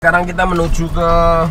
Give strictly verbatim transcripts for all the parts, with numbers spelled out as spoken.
Sekarang kita menuju ke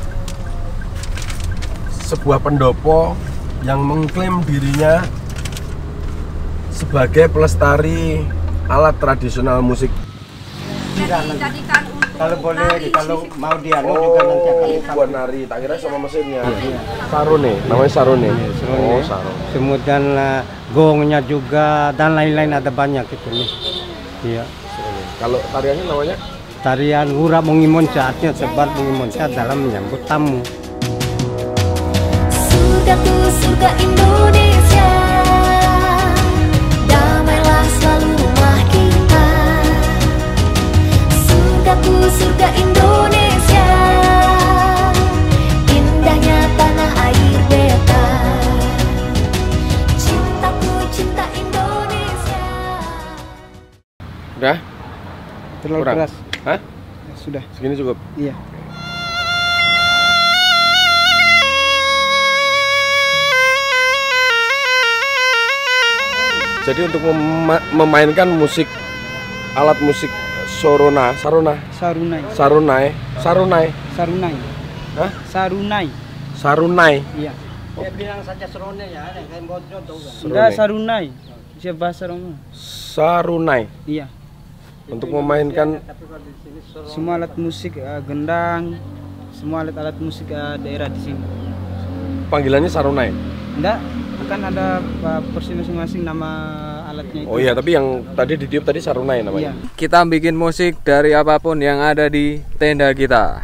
sebuah pendopo yang mengklaim dirinya sebagai pelestari alat tradisional musik. Dijadikan untuk kalau boleh, nari, kalau sisi. mau dianu Oh, juga nanti akan buat nari. Tak kira sama mesinnya. Iya. Sarune, namanya sarune. Sarune. Oh, sarune. Kemudian uh, gongnya juga dan lain-lain ada banyak itu nih. Iya. Kalau tariannya namanya? Tarian Wura Mengimonca, artinya sebar mengimonca dalam menyambut tamu. Surgaku, surga Indonesia, damailah selalu rumah kita. Surgaku, surga Indonesia, indahnya tanah air beta. Cintaku, cinta Indonesia. Udah? Terlalu Kurang? keras. Hah? Sudah. Segini cukup? Iya. Jadi untuk mema memainkan musik, alat musik sorona, sarona, Sarunai. sarunai, sarunai, Sarunai. Hah? Sarunai. sarunai. Iya. Dia bilang saja serone ya, kayak bocor tuh. Enggak Sarunai. Siapa bahasa Roma? Sarunai. Iya. Untuk memainkan Semua alat musik uh, gendang, semua alat-alat musik uh, daerah di sini. panggilannya sarunai. Enggak, akan ada uh, porsi masing-masing nama alatnya itu. Oh iya, tapi yang tadi ditiup tadi sarunai namanya. Iya. Kita bikin musik dari apapun yang ada di tenda kita.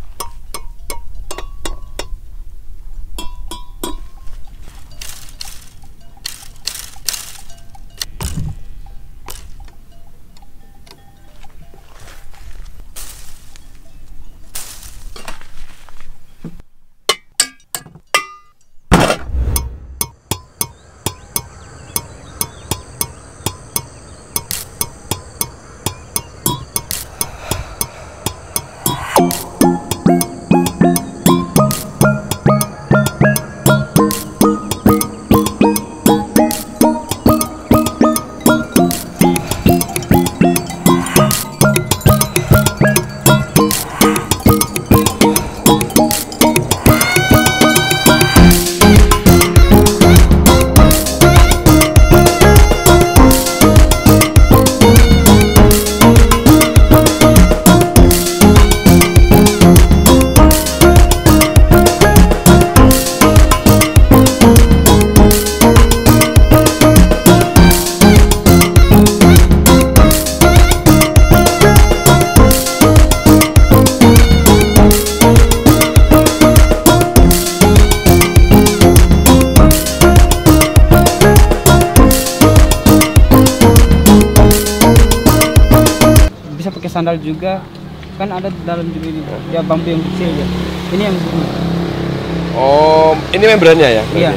Bisa pakai sandal juga. Kan ada di dalam juga ini. Ya bambu yang kecil ya. Ini yang begini. Oh, ini membrannya ya? Iya.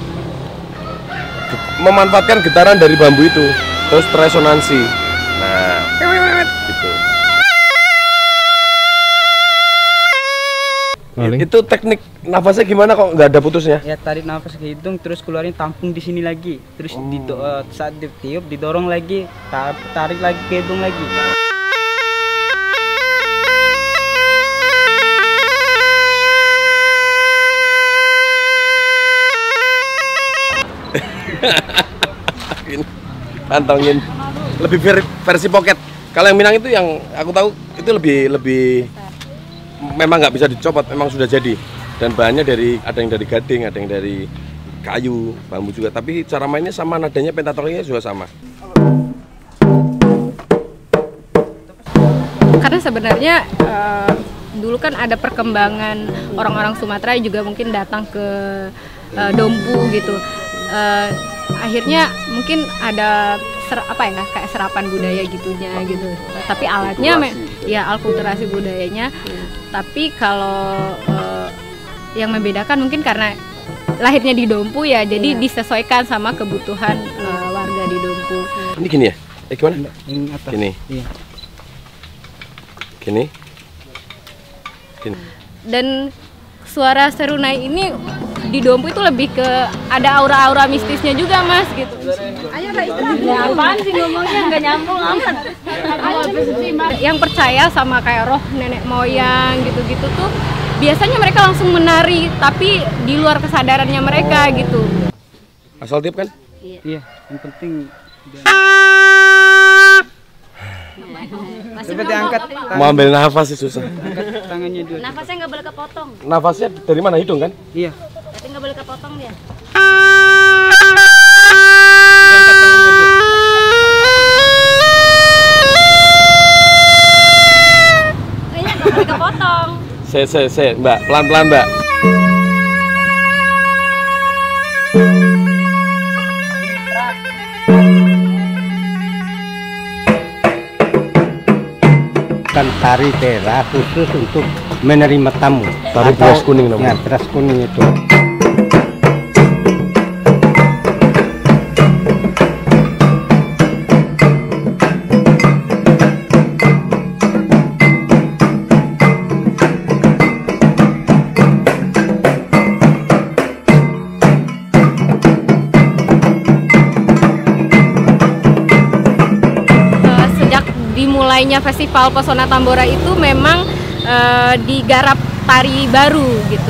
Memanfaatkan getaran dari bambu itu, terus resonansi. Nah, gitu. Itu teknik nafasnya gimana kok nggak ada putusnya? Ya tarik nafas ke hidung, terus keluarin tampung di sini lagi. Terus Oh. dido- uh, saat ditiup didorong lagi, tar- tarik lagi ke hidung lagi. Kantongin lebih ver- versi pocket. Kalau yang Minang itu yang aku tahu itu lebih lebih memang nggak bisa dicopot, memang sudah jadi. Dan bahannya dari ada yang dari gading, ada yang dari kayu, bambu juga. Tapi cara mainnya sama, nadanya pentatoninya juga sama. Karena sebenarnya uh, dulu kan ada perkembangan orang-orang Sumatera juga mungkin datang ke uh, Dompu gitu. Uh, akhirnya mungkin ada ser, apa ya kayak serapan budaya gitunya gitu. Tapi alatnya me, ya alkulturasi budayanya. Tapi kalau uh, yang membedakan mungkin karena lahirnya di Dompu ya, jadi disesuaikan sama kebutuhan uh, warga di Dompu. Ini gini ya? Eh gimana? Yang atas. Gini. Iya. Gini. Gini. Dan suara serunai ini di Dompu itu lebih ke ada aura-aura mistisnya juga mas gitu. Ayo lah itu. Ya apaan sih ngomongnya nggak nyambung amat. Yang percaya sama kayak roh nenek moyang gitu-gitu tuh biasanya mereka langsung menari, tapi di luar kesadarannya mereka gitu. Asal tiup kan? Iya, yang penting Masih seperti angkat Mau ambil nafas sih susah. angkat tangannya dulu. Nafasnya nggak boleh kepotong. Nafasnya dari mana, hidung kan? Iya. Tapi nggak boleh kepotong dia. Angkat tangannya dulu. Kayaknya nggak boleh kepotong. Se, se, se, Mbak, pelan-pelan Mbak. Kan tari tera khusus untuk menerima tamu. Tari Atau- beras kuning namanya. Ya, beras kuning itu. Eh, sejak dimulainya Festival Pesona Tambora itu memang eh, digarap tari baru gitu.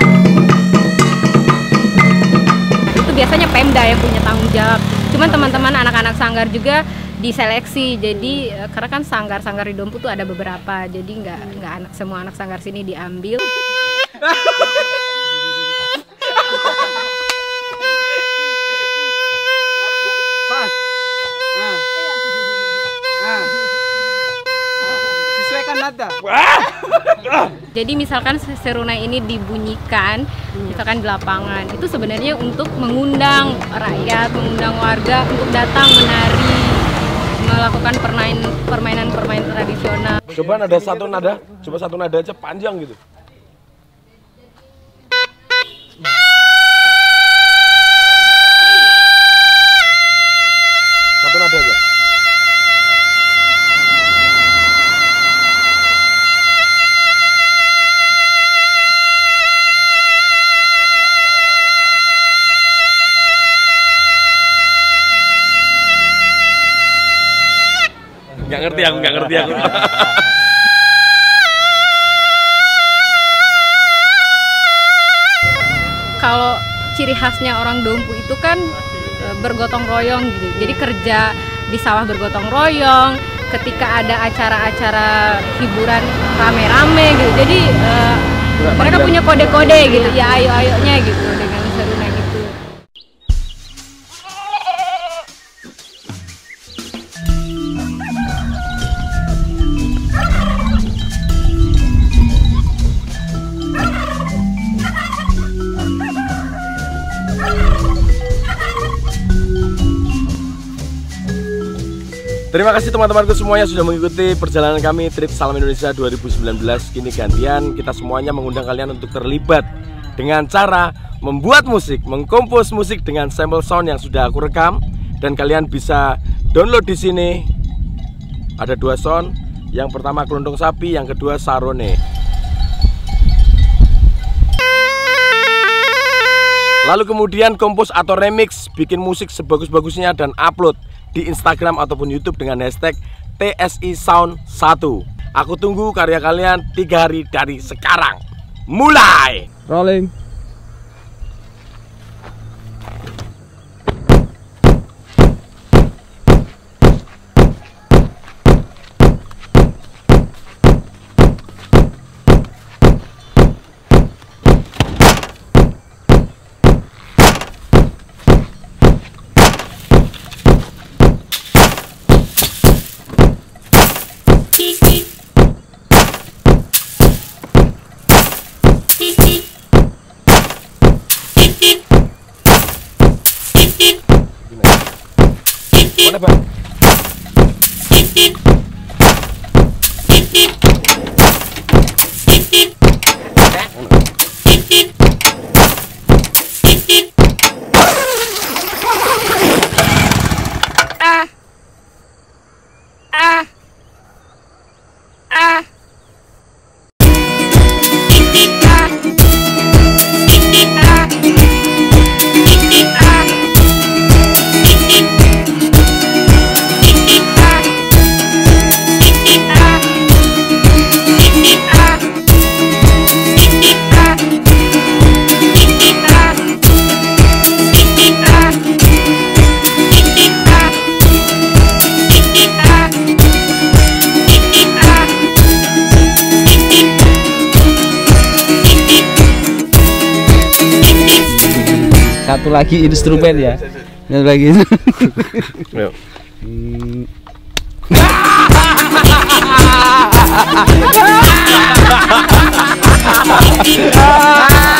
Itu biasanya Pemda yang punya tanggung jawab. Cuman teman-teman anak-anak sanggar juga diseleksi. Jadi eh, karena kan sanggar-sanggar di Dompu tuh ada beberapa. Jadi nggak nggak anak semua anak sanggar sini diambil. Pas. Ah. Ah. Sesuaikan nada. Jadi misalkan serunai ini dibunyikan, misalkan di lapangan, itu sebenarnya untuk mengundang rakyat, mengundang warga untuk datang menari, melakukan permainan permainan-permainan tradisional. Coba ada satu nada, coba satu nada aja panjang gitu. Satu nada aja. Nggak ngerti aku, nggak ngerti aku. Kalau ciri khasnya orang Dompu itu kan e, bergotong royong gitu. Jadi kerja di sawah bergotong royong, ketika ada acara-acara hiburan rame-rame gitu. Jadi e, mereka punya kode-kode gitu. Ya ayo-ayonya gitu dengan seruna gitu. Terima kasih teman-temanku semuanya sudah mengikuti perjalanan kami Trip Salam Indonesia dua ribu sembilan belas. Kini gantian kita semuanya mengundang kalian untuk terlibat dengan cara membuat musik, mengkompos musik dengan sampel sound yang sudah aku rekam dan kalian bisa download di sini. Ada dua sound, yang pertama keluntung sapi, yang kedua sarone. Lalu kemudian kompos atau remix, bikin musik sebagus-bagusnya dan upload di Instagram ataupun YouTube dengan hashtag T S I Sound satu. Aku tunggu karya kalian tiga hari dari sekarang. Mulai! Rolling. Mana bang? Ah. Ah. Ah. Ah. satu lagi instrumen ya. Satu lagi. Yuk. Hmm.